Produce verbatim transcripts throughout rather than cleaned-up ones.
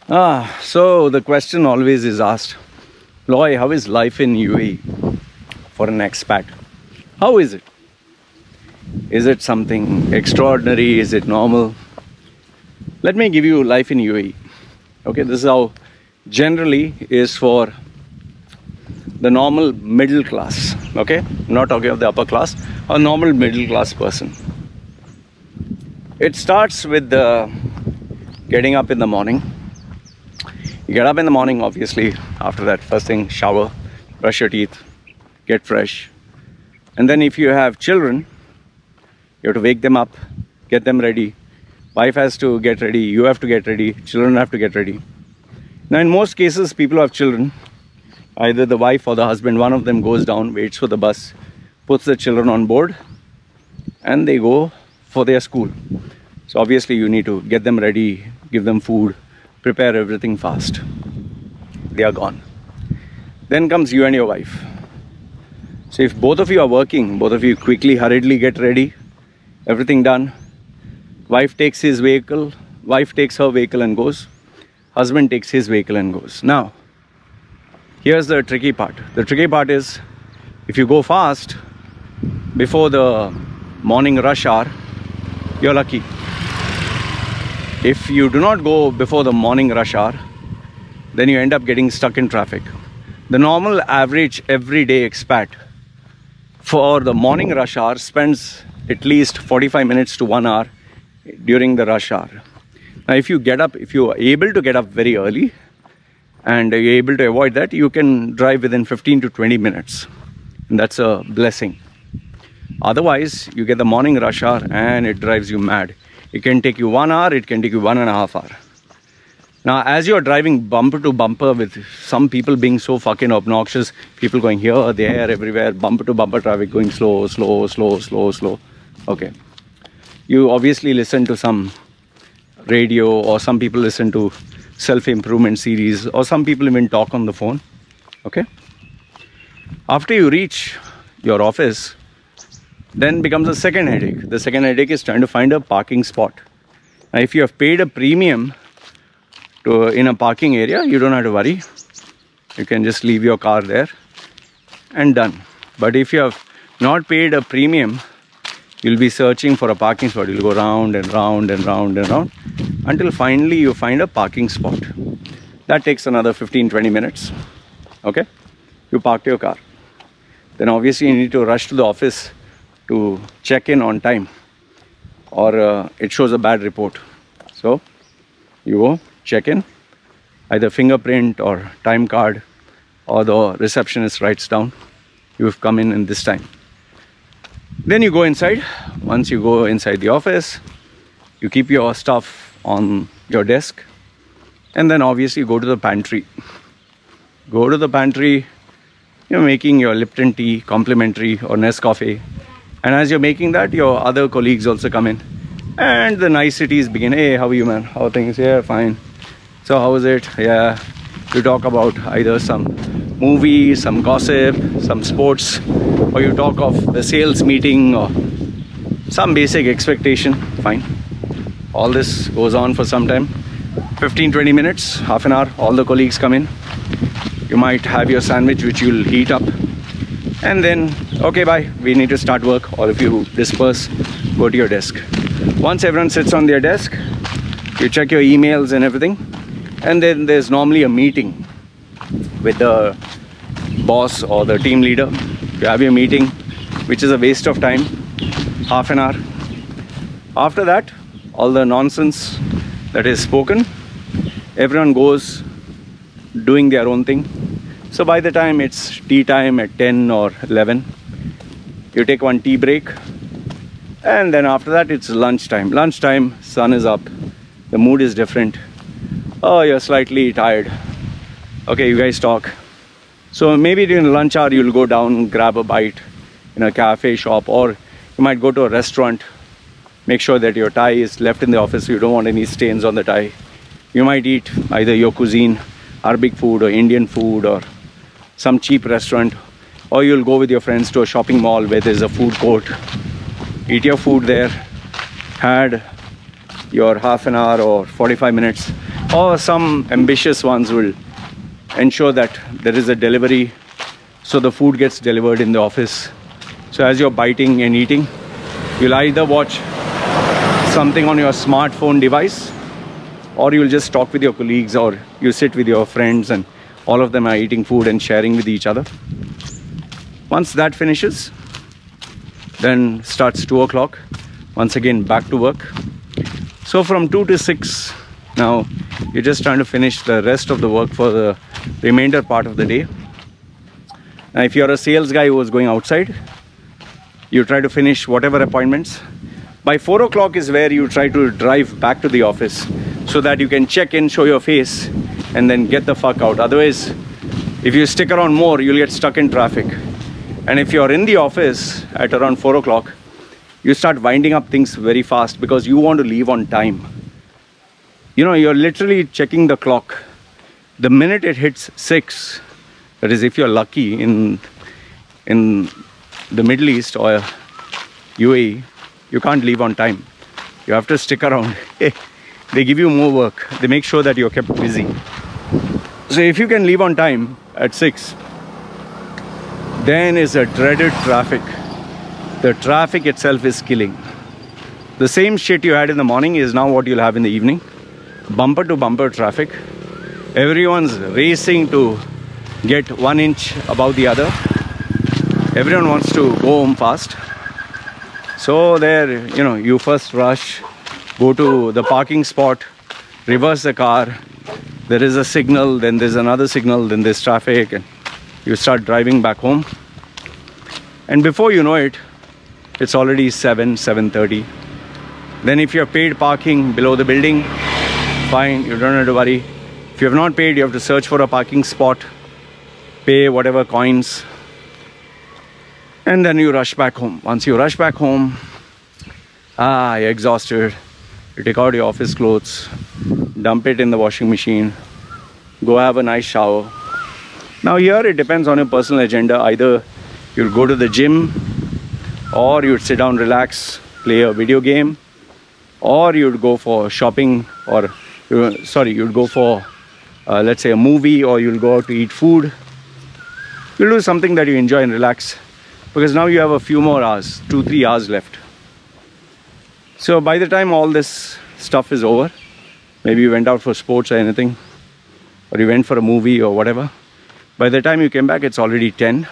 Ah, so the question always is asked, Loy, how is life in U A E for an expat? How is it? Is it something extraordinary? Is it normal? Let me give you life in U A E. Okay, this is how generally is for the normal middle class. Okay, I'm not talking of the upper class, a normal middle class person. It starts with the getting up in the morning. You get up in the morning, obviously. After that, first thing, shower, brush your teeth, get fresh. And then if you have children, you have to wake them up, get them ready. Wife has to get ready, you have to get ready, children have to get ready. Now in most cases, people who have children, either the wife or the husband, one of them goes down, waits for the bus, puts the children on board, and they go for their school. So obviously you need to get them ready, give them food, prepare everything fast. They are gone. Then comes you and your wife. So if both of you are working, both of you quickly, hurriedly get ready, everything done. Wife takes his vehicle, wife takes her vehicle and goes. Husband takes his vehicle and goes. Now, here's the tricky part. The tricky part is, if you go fast, before the morning rush hour, you're lucky. If you do not go before the morning rush hour, then you end up getting stuck in traffic. The normal average everyday expat for the morning rush hour spends at least forty-five minutes to one hour during the rush hour. Now if you get up, if you are able to get up very early and you're able to avoid that, you can drive within fifteen to twenty minutes. And that's a blessing. Otherwise, you get the morning rush hour and it drives you mad. It can take you one hour, it can take you one and a half hour. Now, as you're driving bumper to bumper with some people being so fucking obnoxious, people going here, there, everywhere, bumper to bumper traffic going slow, slow, slow, slow, slow. Okay. You obviously listen to some radio, or some people listen to self-improvement series, or some people even talk on the phone. Okay. After you reach your office, then becomes a second headache. The second headache is trying to find a parking spot. Now, if you have paid a premium to in a parking area, you don't have to worry. You can just leave your car there and done. But if you have not paid a premium, you'll be searching for a parking spot. You'll go round and round and round and round until finally you find a parking spot. That takes another fifteen to twenty minutes. Okay? You parked your car. Then obviously you need to rush to the office to check in on time, or uh, it shows a bad report. So you go check in, either fingerprint or time card, or the receptionist writes down you've come in in this time. Then you go inside. Once you go inside the office, you keep your stuff on your desk, and then obviously go to the pantry. Go to the pantry, you're making your Lipton tea, complimentary, or Nescafe. And as you're making that, your other colleagues also come in. And the niceties begin. Hey, how are you, man? How are things? Yeah, fine. So how is it? Yeah. You talk about either some movie, some gossip, some sports, or you talk of the sales meeting or some basic expectation. Fine. All this goes on for some time. fifteen to twenty minutes, half an hour, all the colleagues come in. You might have your sandwich, which you'll heat up. And then, okay, bye, we need to start work. All of you disperse, go to your desk. Once everyone sits on their desk, you check your emails and everything. And then there's normally a meeting with the boss or the team leader. You have your meeting, which is a waste of time, half an hour. After that, all the nonsense that is spoken, everyone goes doing their own thing. So by the time it's tea time at ten or eleven, you take one tea break, and then after that it's lunchtime. Lunchtime, sun is up, the mood is different. Oh, you're slightly tired. Okay, you guys talk. So maybe during the lunch hour you'll go down, grab a bite in a cafe shop, or you might go to a restaurant. Make sure that your tie is left in the office, so you don't want any stains on the tie. You might eat either your cuisine, Arabic food or Indian food, or some cheap restaurant, or you'll go with your friends to a shopping mall where there's a food court. Eat your food there, had your half an hour or forty-five minutes or some ambitious ones will ensure that there is a delivery, so the food gets delivered in the office. So as you're biting and eating, you'll either watch something on your smartphone device, or you'll just talk with your colleagues, or you sit with your friends and all of them are eating food and sharing with each other. Once that finishes, then starts two o'clock. Once again, back to work. So from two to six, now you're just trying to finish the rest of the work for the remainder part of the day. Now, if you're a sales guy who is going outside, you try to finish whatever appointments. By four o'clock is where you try to drive back to the office so that you can check in, show your face, and then get the fuck out. Otherwise, if you stick around more, you'll get stuck in traffic. And if you're in the office at around four o'clock, you start winding up things very fast because you want to leave on time. You know, you're literally checking the clock. The minute it hits six, that is if you're lucky in, in the Middle East or U A E, you can't leave on time. You have to stick around. They give you more work. They make sure that you're kept busy. So if you can leave on time at six, then is a dreaded traffic. The traffic itself is killing. The same shit you had in the morning is now what you'll have in the evening. Bumper to bumper traffic. Everyone's racing to get one inch above the other. Everyone wants to go home fast. So there, you know, you first rush, go to the parking spot, reverse the car. There is a signal, then there's another signal, then there's traffic, and you start driving back home. And before you know it, it's already seven, seven thirty. Then if you have paid parking below the building, fine, you don't have to worry. If you have not paid, you have to search for a parking spot, pay whatever coins, and then you rush back home. Once you rush back home, ah, you're exhausted. You take out your office clothes, dump it in the washing machine, go have a nice shower. Now here it depends on your personal agenda. Either you'll go to the gym, or you'd sit down, relax, play a video game, or you'd go for shopping, or uh, sorry, you'd go for uh, let's say a movie, or you'll go out to eat food. You'll do something that you enjoy and relax, because now you have a few more hours, two, three hours left. So by the time all this stuff is over, maybe you went out for sports or anything, or you went for a movie or whatever, by the time you came back, it's already ten.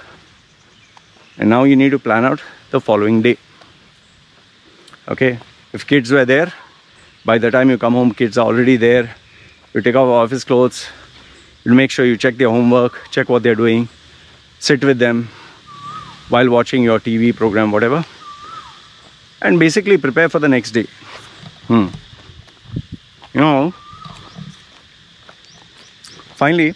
And now you need to plan out the following day. Okay, if kids were there, by the time you come home, kids are already there. You take off office clothes, you make sure you check their homework, check what they're doing, sit with them while watching your T V program, whatever, and basically prepare for the next day. Hmm. You know, finally,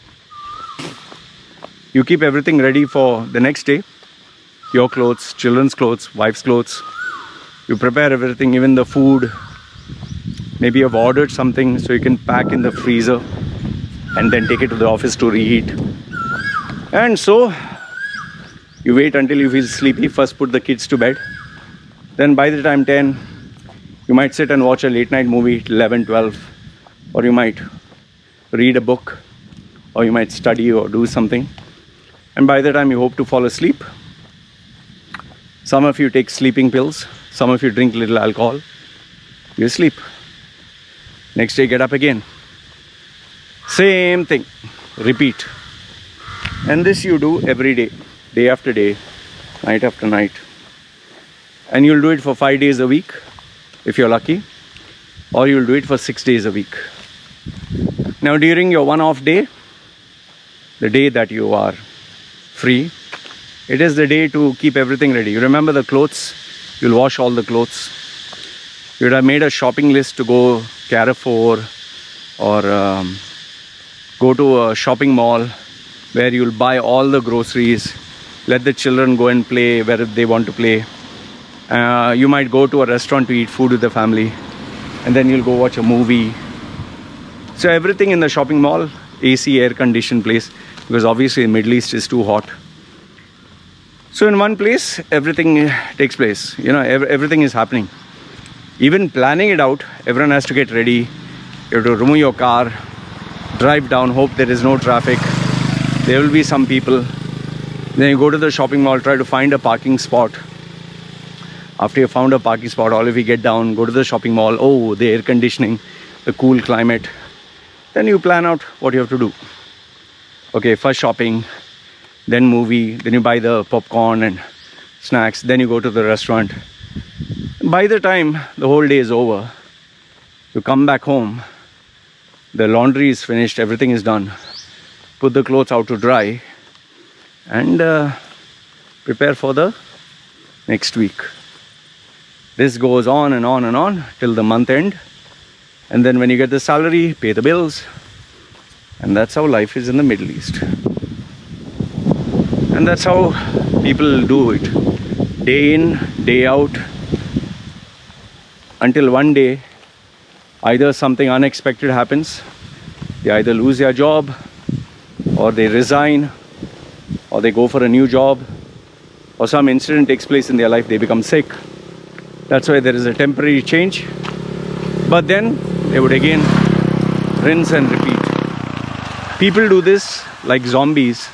you keep everything ready for the next day. Your clothes, children's clothes, wife's clothes. You prepare everything, even the food. Maybe you've ordered something so you can pack in the freezer and then take it to the office to reheat. And so you wait until you feel sleepy. First put the kids to bed. Then by the time ten, you might sit and watch a late night movie, eleven, twelve. Or you might read a book, or you might study or do something. And by the time you hope to fall asleep, some of you take sleeping pills, some of you drink little alcohol, you sleep. Next day, get up again. Same thing, repeat. And this you do every day, day after day, night after night. And you'll do it for five days a week, if you're lucky, or you'll do it for six days a week. Now during your one-off day, the day that you are free, it is the day to keep everything ready. You remember the clothes, you'll wash all the clothes. You'd have made a shopping list to go Carrefour or um, go to a shopping mall where you'll buy all the groceries, let the children go and play where they want to play. Uh, you might go to a restaurant to eat food with the family, and then you'll go watch a movie. So everything in the shopping mall, A C, air-conditioned place, because obviously the Middle East is too hot. So in one place, everything takes place. You know, ev everything is happening. Even planning it out, everyone has to get ready. You have to remove your car, drive down, hope there is no traffic. There will be some people. Then you go to the shopping mall, try to find a parking spot. After you found a parking spot, all of you get down, go to the shopping mall. Oh, the air conditioning, the cool climate. Then you plan out what you have to do. Okay, first shopping, then movie, then you buy the popcorn and snacks, then you go to the restaurant. By the time the whole day is over, you come back home, the laundry is finished, everything is done. Put the clothes out to dry and uh, prepare for the next week. This goes on and on and on till the month end. And then when you get the salary, pay the bills. And that's how life is in the Middle East. And that's how people do it. Day in, day out. Until one day, either something unexpected happens. They either lose their job, or they resign, or they go for a new job, or some incident takes place in their life, they become sick. That's why there is a temporary change. But then they would again rinse and repeat. People do this like zombies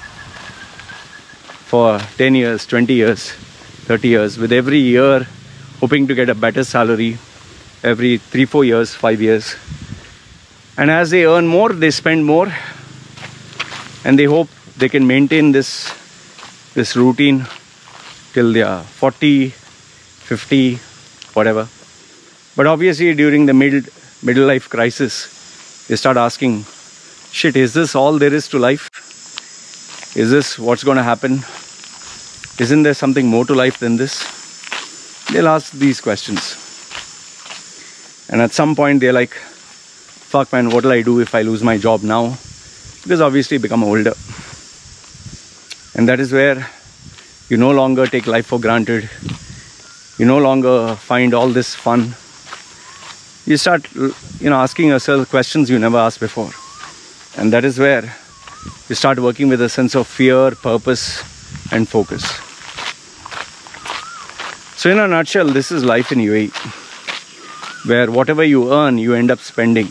for ten years, twenty years, thirty years, with every year hoping to get a better salary, every three, four years, five years. And as they earn more, they spend more. And they hope they can maintain this, this routine till they are forty, fifty, whatever. But obviously during the middle, middle life crisis, they start asking, shit, is this all there is to life? Is this what's going to happen? Isn't there something more to life than this? They'll ask these questions. And at some point they're like, fuck man, what will I do if I lose my job now? Because obviously you become older. And that is where you no longer take life for granted. You no longer find all this fun. You start, you know, asking yourself questions you never asked before. And that is where you start working with a sense of fear, purpose, and focus. So in a nutshell, this is life in U A E, where whatever you earn, you end up spending.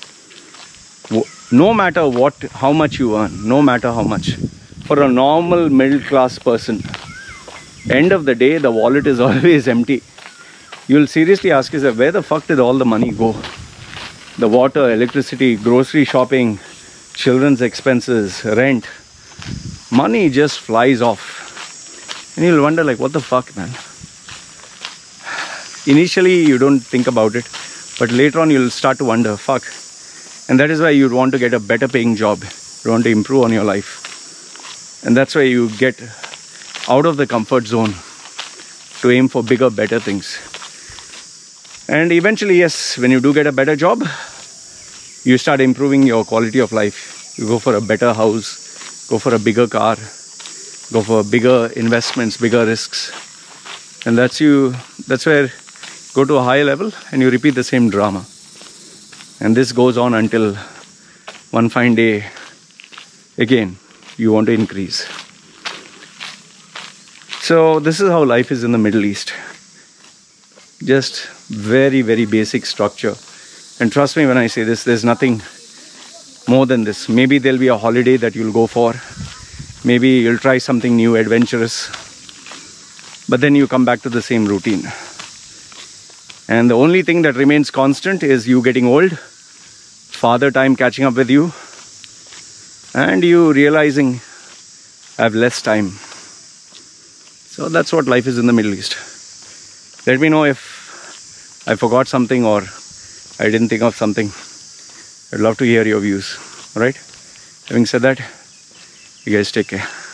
No matter what, how much you earn, no matter how much. For a normal middle class person, end of the day, the wallet is always empty. You'll seriously ask yourself, where the fuck did all the money go? The water, electricity, grocery shopping, children's expenses, rent. Money just flies off. And you'll wonder like, what the fuck, man? Initially, you don't think about it. But later on, you'll start to wonder, fuck. And that is why you'd want to get a better paying job. You want to improve on your life. And that's why you get out of the comfort zone to aim for bigger, better things. And eventually, yes, when you do get a better job, you start improving your quality of life. You go for a better house, go for a bigger car, go for bigger investments, bigger risks. And that's you, that's where you go to a higher level and you repeat the same drama. And this goes on until one fine day, again, you want to increase. So this is how life is in the Middle East. Just very, very basic structure. And trust me when I say this, there's nothing more than this. Maybe there'll be a holiday that you'll go for. Maybe you'll try something new, adventurous. But then you come back to the same routine. And the only thing that remains constant is you getting old, father time catching up with you, and you realizing I have less time. So that's what life is in the Middle East. Let me know if I forgot something or I didn't think of something. I'd love to hear your views. Alright? Having said that, you guys take care.